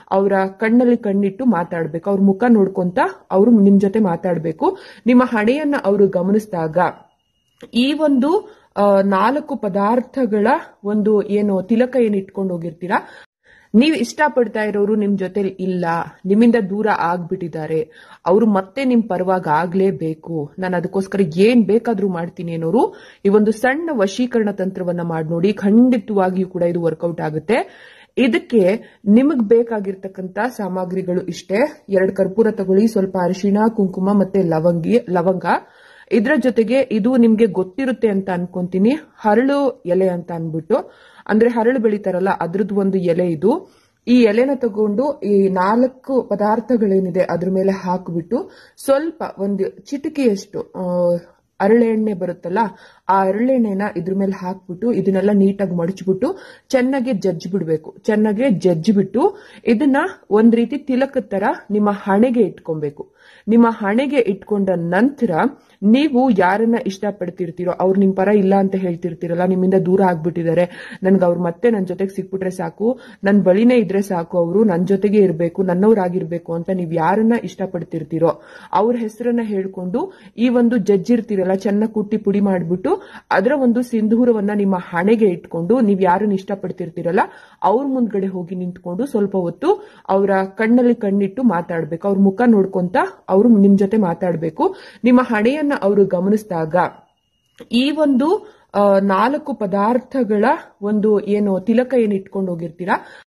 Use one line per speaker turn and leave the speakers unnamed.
ಅವರ ಕಣ್ಣಲ್ಲಿ ಕಣ್ಣಿಟ್ಟು ಮಾತಾಡ್ಬೇಕು. ಅವ್ರ ಮುಖ ನೋಡ್ಕೊಂತ ಅವರು ನಿಮ್ ಜೊತೆ ಮಾತಾಡ್ಬೇಕು. ನಿಮ್ಮ ಹಣೆಯನ್ನ ಅವರು ಗಮನಿಸಿದಾಗ ಈ ಒಂದು 4 ಪದಾರ್ಥಗಳ ಒಂದು ಏನು ತಿಲಕ ಏನ್ ಇಟ್ಕೊಂಡು ಹೋಗಿರ್ತೀರಾ, ನೀವು ಇಷ್ಟಪಡ್ತಾ ಇರೋರು ನಿಮ್ ಜೊತೆ ಇಲ್ಲ, ನಿಮ್ಮಿಂದ ದೂರ ಆಗ್ಬಿಟ್ಟಿದ್ದಾರೆ, ಅವರು ಮತ್ತೆ ನಿಮ್ ಪರವಾಗಿ ಆಗ್ಲೇಬೇಕು, ನಾನು ಅದಕ್ಕೋಸ್ಕರ ಏನ್ ಬೇಕಾದ್ರೂ ಮಾಡ್ತೀನಿ ಅನ್ನೋರು ಈ ಒಂದು ಸಣ್ಣ ವಶೀಕರಣ ತಂತ್ರವನ್ನ ಮಾಡಿ ನೋಡಿ. ಖಂಡಿತವಾಗಿಯೂ ಕೂಡ ಇದು ವರ್ಕೌಟ್ ಆಗುತ್ತೆ. ಇದಕ್ಕೆ ನಿಮಗ್ ಬೇಕಾಗಿರ್ತಕ್ಕಂತ ಸಾಮಗ್ರಿಗಳು ಇಷ್ಟೇ. 2 ಕರ್ಪೂರ ತಗೊಳ್ಳಿ, ಸ್ವಲ್ಪ ಅರಿಶಿಣ, ಕುಂಕುಮ ಮತ್ತೆ ಲವಂಗ. ಇದರ ಜೊತೆಗೆ ಇದು ನಿಮ್ಗೆ ಗೊತ್ತಿರುತ್ತೆ ಅಂತ ಅನ್ಕೊಂತೀನಿ, ಹರಳು ಎಲೆ ಅಂತ ಅನ್ಬಿಟ್ಟು, ಅಂದ್ರೆ ಹರಳು ಬೆಳಿತಾರಲ್ಲ ಅದ್ರದ್ದು ಒಂದು ಎಲೆ ಇದು. ಈ ಎಲೆನ ತಗೊಂಡು ಈ 4 ಪದಾರ್ಥಗಳೇನಿದೆ ಅದ್ರ ಮೇಲೆ ಹಾಕ್ಬಿಟ್ಟು ಸ್ವಲ್ಪ ಒಂದು ಚಿಟಿಕೆಯಷ್ಟು ಅರಳೆಣ್ಣೆ ಬರುತ್ತಲ್ಲ, ಆ ಅರಳೆಣ್ಣೆನ ಇದ್ರ ಮೇಲೆ ಹಾಕ್ಬಿಟ್ಟು ಇದನ್ನೆಲ್ಲ ನೀಟಾಗಿ ಮಡಚ್ಬಿಟ್ಟು ಚೆನ್ನಾಗಿ ಜಜ್ಜಿಬಿಡ್ಬೇಕು. ಚೆನ್ನಾಗಿ ಜಜ್ಜಿಬಿಟ್ಟು ಇದನ್ನ ಒಂದ್ ರೀತಿ ತಿಲಕದ ತರ ನಿಮ್ಮ ಹಣೆಗೆ ಇಟ್ಕೊಬೇಕು. ನಿಮ್ಮ ಹಣೆಗೆ ಇಟ್ಕೊಂಡ ನಂತರ ನೀವು ಯಾರನ್ನ ಇಷ್ಟಪಡ್ತಿರ್ತೀರೋ, ಅವ್ರು ನಿಮ್ ಪರ ಇಲ್ಲ ಅಂತ ಹೇಳ್ತಿರ್ತೀರಲ್ಲ, ನಿಮ್ಮಿಂದ ದೂರ ಆಗ್ಬಿಟ್ಟಿದ್ದಾರೆ, ನನ್ಗೆ ಅವ್ರು ಮತ್ತೆ ನನ್ ಜೊತೆಗೆ ಸಿಕ್ಬಿಟ್ರೆ ಸಾಕು, ನನ್ ಬಳಿನೇ ಇದ್ರೆ ಸಾಕು, ಅವರು ನನ್ ಜೊತೆಗೆ ಇರ್ಬೇಕು, ನನ್ನವ್ರಾಗಿರ್ಬೇಕು ಅಂತ ನೀವ್ ಯಾರನ್ನ ಇಷ್ಟಪಡ್ತಿರ್ತೀರೋ ಅವ್ರ ಹೆಸರನ್ನ ಹೇಳ್ಕೊಂಡು ಈ ಒಂದು ಜಜ್ಜಿರ್ತೀರಲ್ಲ ಚೆನ್ನಾಗಿ ಕುಟ್ಟಿ ಪುಡಿ ಮಾಡ್ಬಿಟ್ಟು ಅದರ ಒಂದು ಸಿಂಧೂರವನ್ನ ನಿಮ್ಮ ಹಣೆಗೆ ಇಟ್ಕೊಂಡು ನೀವ್ ಯಾರನ್ನ ಇಷ್ಟಪಡ್ತಿರ್ತೀರಲ್ಲ ಅವ್ರ ಮುಂದ್ಗಡೆ ಹೋಗಿ ನಿಂತ್ಕೊಂಡು ಸ್ವಲ್ಪ ಹೊತ್ತು ಅವರ ಕಣ್ಣಲ್ಲಿ ಕಣ್ಣಿಟ್ಟು ಮಾತಾಡ್ಬೇಕು. ಅವ್ರ ಮುಖ ನೋಡ್ಕೊಂತ ಅವರು ನಿಮ್ ಜೊತೆ ಮಾತಾಡ್ಬೇಕು. ನಿಮ್ಮ ಹಣೆಯನ್ನ ಅವರು ಗಮನಿಸಿದಾಗ ಈ ಒಂದು 4 ಪದಾರ್ಥಗಳ ಒಂದು ಏನು ತಿಲಕ ಏನ್ ಇಟ್ಕೊಂಡು ಹೋಗಿರ್ತೀರಾ